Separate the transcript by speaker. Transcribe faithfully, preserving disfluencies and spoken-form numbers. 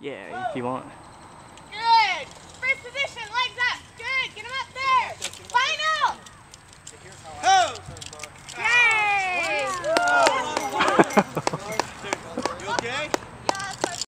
Speaker 1: Yeah, if you want.
Speaker 2: Good. First position, legs up. Good. Get him up there. Final.
Speaker 3: Go!
Speaker 2: Yay!